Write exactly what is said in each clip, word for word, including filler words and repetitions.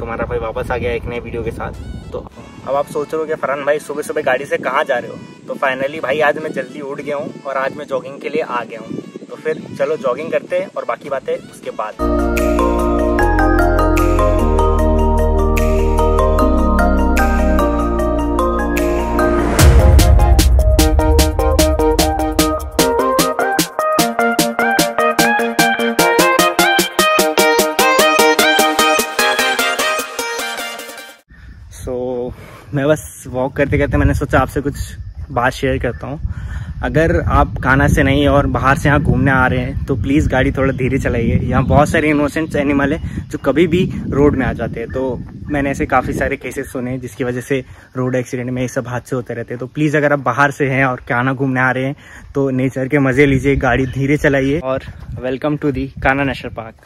तुम्हारा भाई वापस आ गया एक नए वीडियो के साथ। तो अब आप सोच रहे हो कि फरहान भाई सुबह सुबह गाड़ी से कहाँ जा रहे हो, तो फाइनली भाई आज मैं जल्दी उठ गया हूँ और आज मैं जॉगिंग के लिए आ गया हूँ। तो फिर चलो जॉगिंग करते हैं और बाकी बातें उसके बाद। सो so, मैं बस वॉक करते करते मैंने सोचा आपसे कुछ बात शेयर करता हूँ। अगर आप कान्हा से नहीं और बाहर से यहाँ घूमने आ रहे हैं तो प्लीज़ गाड़ी थोड़ा धीरे चलाइए। यहाँ बहुत सारे इनोसेंट एनिमल हैं जो कभी भी रोड में आ जाते हैं। तो मैंने ऐसे काफ़ी सारे केसेस सुने जिसकी वजह से रोड एक्सीडेंट में ये सब हादसे होते रहते हैं। तो प्लीज़ अगर आप बाहर से हैं और कान्हा घूमने आ रहे हैं तो नेचर के मज़े लीजिए, गाड़ी धीरे चलाइए। और welcome to the Kanha national park.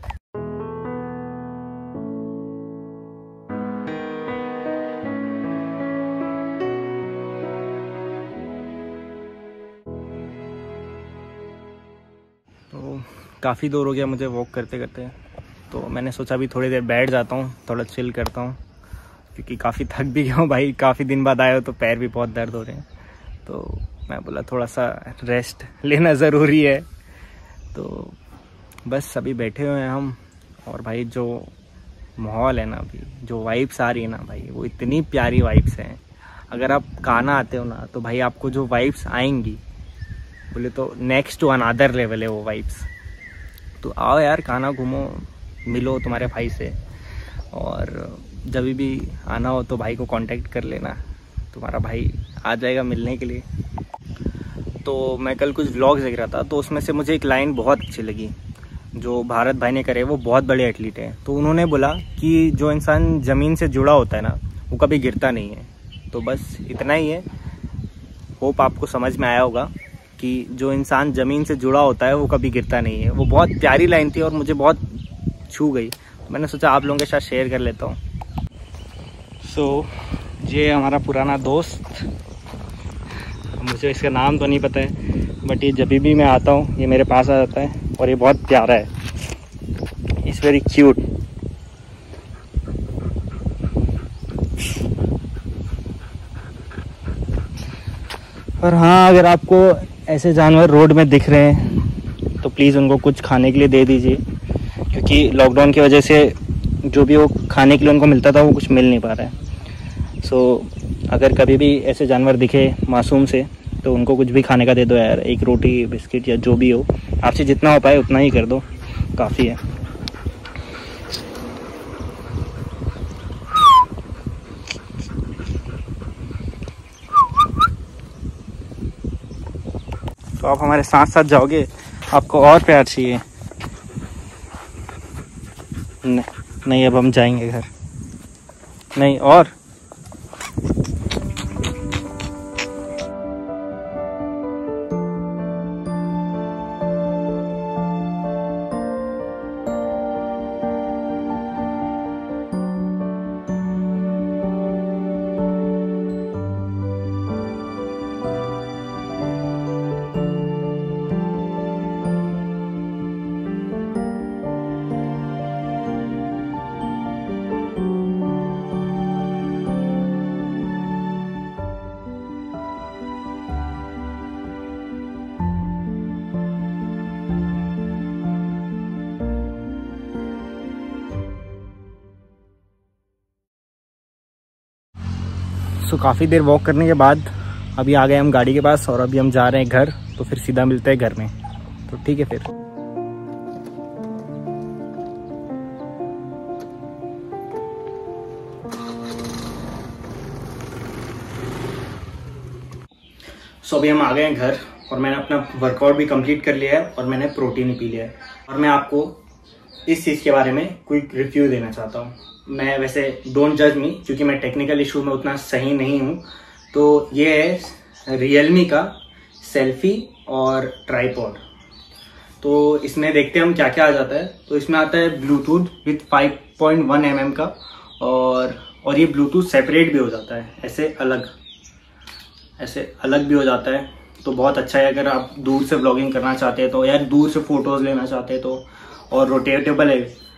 तो काफ़ी दूर हो गया मुझे वॉक करते करते, तो मैंने सोचा अभी थोड़ी देर बैठ जाता हूँ, थोड़ा चिल करता हूँ, क्योंकि काफ़ी थक भी गया हूँ भाई। काफ़ी दिन बाद आया हो तो पैर भी बहुत दर्द हो रहे हैं। तो मैं बोला थोड़ा सा रेस्ट लेना ज़रूरी है। तो बस अभी बैठे हुए हैं हम, और भाई जो माहौल है ना, अभी जो वाइब्स आ रही है ना भाई, वो इतनी प्यारी वाइब्स हैं। अगर आप कान्हा आते हो ना तो भाई आपको जो वाइब्स आएंगी बोले तो नेक्स्ट टू अनदर लेवल है वो वाइब्स। तो आओ यार कान्हा घूमो, मिलो तुम्हारे भाई से, और जब भी आना हो तो भाई को कांटेक्ट कर लेना, तुम्हारा भाई आ जाएगा मिलने के लिए। तो मैं कल कुछ व्लॉग्स देख रहा था, तो उसमें से मुझे एक लाइन बहुत अच्छी लगी जो भारत भाई ने करे। वो बहुत बड़े एथलीट हैं, तो उन्होंने बोला कि जो इंसान ज़मीन से जुड़ा होता है ना वो कभी गिरता नहीं है। तो बस इतना ही है। होप आपको समझ में आया होगा कि जो इंसान ज़मीन से जुड़ा होता है वो कभी गिरता नहीं है। वो बहुत प्यारी लाइन थी और मुझे बहुत छू गई, तो मैंने सोचा आप लोगों के साथ शेयर कर लेता हूँ। सो so, ये हमारा पुराना दोस्त, मुझे इसका नाम तो नहीं पता है, बट ये जब भी मैं आता हूँ ये मेरे पास आ जाता है और ये बहुत प्यारा है। It's very cute. और हाँ, अगर आपको ऐसे जानवर रोड में दिख रहे हैं तो प्लीज़ उनको कुछ खाने के लिए दे दीजिए, क्योंकि लॉकडाउन की वजह से जो भी वो खाने के लिए उनको मिलता था वो कुछ मिल नहीं पा रहा है। सो so, अगर कभी भी ऐसे जानवर दिखे मासूम से तो उनको कुछ भी खाने का दे दो यार। एक रोटी, बिस्किट या जो भी हो, आपसे जितना हो पाए उतना ही कर दो, काफ़ी है। तो आप हमारे साथ साथ जाओगे, आपको और प्यार चाहिए? नहीं, नहीं अब हम जाएंगे घर। नहीं और सो काफ़ी देर वॉक करने के बाद अभी आ गए हम गाड़ी के पास, और अभी हम जा रहे हैं घर। तो फिर सीधा मिलते हैं घर में। तो ठीक है फिर। सो अभी हम आ गए हैं घर, और मैंने अपना वर्कआउट भी कंप्लीट कर लिया है और मैंने प्रोटीन पी लिया है। और मैं आपको इस चीज़ के बारे में क्विक रिव्यू देना चाहता हूँ। मैं वैसे डोंट जज मी, क्योंकि मैं टेक्निकल इशू में उतना सही नहीं हूँ। तो ये है रियलमी का सेल्फी और ट्राइपॉड। तो इसमें देखते हैं हम क्या क्या आ जाता है। तो इसमें आता है Bluetooth with five point one M M का, और और ये ब्लूटूथ सेपरेट भी हो जाता है, ऐसे अलग ऐसे अलग भी हो जाता है। तो बहुत अच्छा है अगर आप दूर से व्लॉगिंग करना चाहते हैं तो, यार दूर से फोटोज़ लेना चाहते हैं तो। और रोटेटेबल है,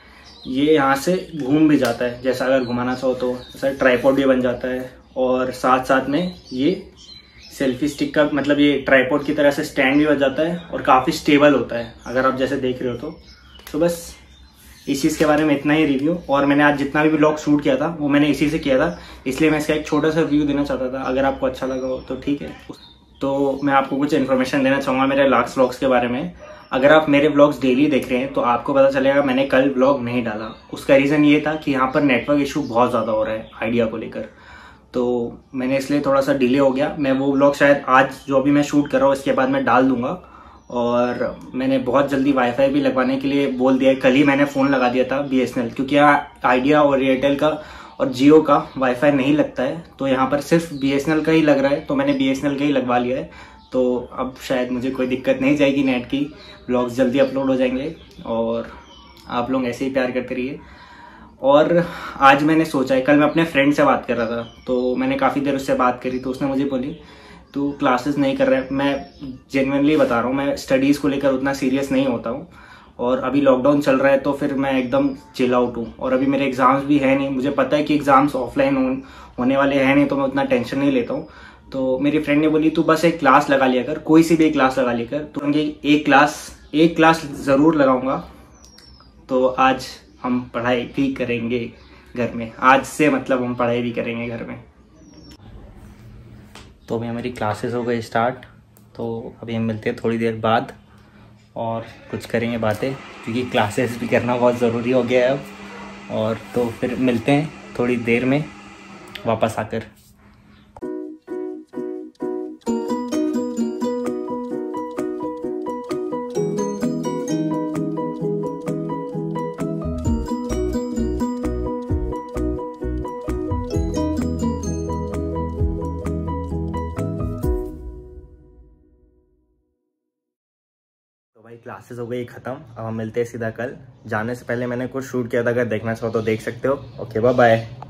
ये यहाँ से घूम भी जाता है, जैसा अगर घुमाना चाहो तो जैसा ट्राइपॉड भी बन जाता है। और साथ साथ में ये सेल्फी स्टिक का मतलब ये ट्राइपॉड की तरह से स्टैंड भी बन जाता है और काफ़ी स्टेबल होता है अगर आप जैसे देख रहे हो तो। तो बस इस चीज़ के बारे में इतना ही रिव्यू। और मैंने आज जितना भी व्लॉग शूट किया था वो मैंने इसी से किया था, इसलिए मैं इसका एक छोटा सा रिव्यू देना चाहता था। अगर आपको अच्छा लगा हो तो ठीक है। तो मैं आपको कुछ इन्फॉर्मेशन देना चाहूँगा मेरे लास्ट व्लॉग्स के बारे में। अगर आप मेरे व्लॉग्स डेली देख रहे हैं तो आपको पता चलेगा मैंने कल व्लॉग नहीं डाला। उसका रीज़न ये था कि यहाँ पर नेटवर्क इशू बहुत ज़्यादा हो रहा है आइडिया को लेकर, तो मैंने इसलिए थोड़ा सा डिले हो गया। मैं वो व्लॉग शायद आज जो अभी मैं शूट कर रहा हूँ इसके बाद मैं डाल दूंगा। और मैंने बहुत जल्दी वाईफाई भी लगवाने के लिए बोल दिया है। कल ही मैंने फ़ोन लगा दिया था बीएसएनएल, क्योंकि यहाँ आइडिया और एयरटेल का और जियो का वाईफाई नहीं लगता है, तो यहाँ पर सिर्फ बीएसएनएल का ही लग रहा है, तो मैंने बीएसएनएल का ही लगवा लिया है। तो अब शायद मुझे कोई दिक्कत नहीं जाएगी नेट की, व्लॉग्स जल्दी अपलोड हो जाएंगे और आप लोग ऐसे ही प्यार करते रहिए। और आज मैंने सोचा है, कल मैं अपने फ्रेंड से बात कर रहा था तो मैंने काफ़ी देर उससे बात करी, तो उसने मुझे बोली तू क्लासेस नहीं कर रहा है। मैं जेन्युइनली बता रहा हूँ, मैं स्टडीज़ को लेकर उतना सीरियस नहीं होता हूँ और अभी लॉकडाउन चल रहा है तो फिर मैं एकदम चिल आउट हूँ। और अभी मेरे एग्ज़ाम्स भी है नहीं, मुझे पता है कि एग्ज़ाम्स ऑफलाइन होने वाले हैं नहीं, तो मैं उतना टेंशन नहीं लेता हूँ। तो मेरी फ्रेंड ने बोली तू बस एक क्लास लगा लिया कर, कोई सी भी एक क्लास लगा लिया कर। तो एक क्लास एक क्लास ज़रूर लगाऊंगा। तो आज हम पढ़ाई भी करेंगे घर में, आज से मतलब हम पढ़ाई भी करेंगे घर में। तो अभी हमारी क्लासेस हो गई स्टार्ट, तो अभी हम मिलते हैं थोड़ी देर बाद और कुछ करेंगे बातें, क्योंकि क्लासेस भी करना बहुत ज़रूरी हो गया है अब। और तो फिर मिलते हैं थोड़ी देर में वापस आकर। तो भाई क्लासेस हो गई ख़त्म, अब हम मिलते हैं सीधा कल। जाने से पहले मैंने कुछ शूट किया था, अगर देखना चाहो तो देख सकते हो। Okay bye bye.